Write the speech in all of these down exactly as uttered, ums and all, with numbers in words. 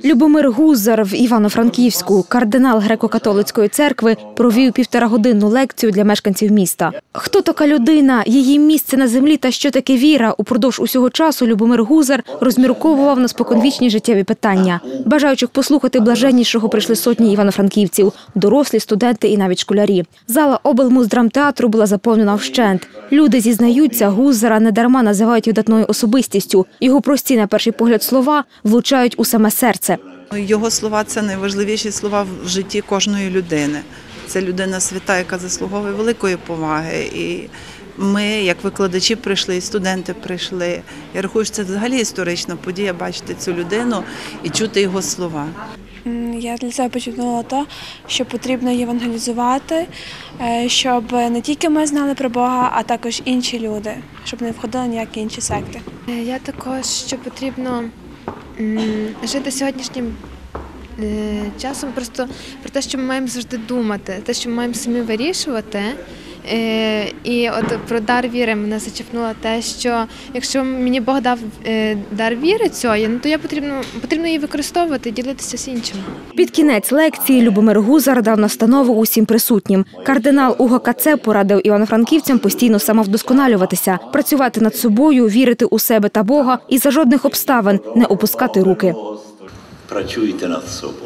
Любомир Гузар в Івано-Франківську, кардинал греко-католицької церкви, провів півторагодинну лекцію для мешканців міста. Хто така людина, її місце на землі та що таке віра? Упродовж усього часу Любомир Гузар розмірковував на споконвічні життєві питання. Бажаючих послухати блаженнішого прийшли сотні івано-франківців – дорослі, студенти і навіть школярі. Зала облмуздрамтеатру була заповнена вщент. Люди зізнаються, Гузара недарма називають видатною особистістю. Його прості, на перший погляд, слова влучають у саме серце. Його слова – це найважливіші слова в житті кожної людини. Це людина свята, яка заслуговує великої поваги. І ми, як викладачі, прийшли, і студенти прийшли. Я рахую, що це взагалі історична подія – бачити цю людину і чути його слова. Я для себе почерпнула те, що потрібно євангелізувати, щоб не тільки ми знали про Бога, а також інші люди, щоб не входили ніякі інші секти. Я також, що потрібно жити сьогоднішнім часом просто про те, що ми маємо завжди думати, те, що ми маємо самі вирішувати. І от про дар віри мене зачепнуло те, що якщо мені Бог дав дар віри цієї, ну то я потрібно, потрібно її використовувати, ділитися з іншими. Під кінець лекції Любомир Гузар дав настанову усім присутнім. Кардинал УГКЦ порадив івано-франківцям постійно самовдосконалюватися, працювати над собою, вірити у себе та Бога і за жодних обставин не опускати руки. Працюйте над собою.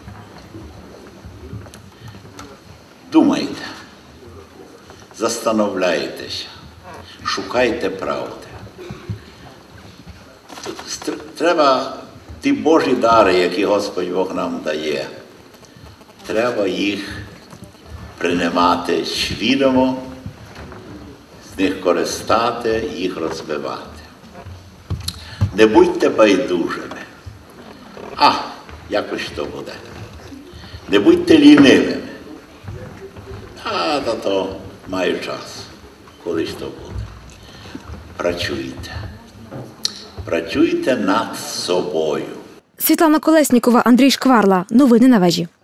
Думайте. Застановляйтеся, шукайте правди. Треба ті Божі дари, які Господь Бог нам дає, треба їх приймати свідомо, з них користати, їх розвивати. Не будьте байдужими. А, якось то буде. Не будьте лінивими. А, та то маю час, коли ж то буде. Працюйте. Працюйте над собою. Світлана Колеснікова, Андрій Шкварла. Новини на вежі.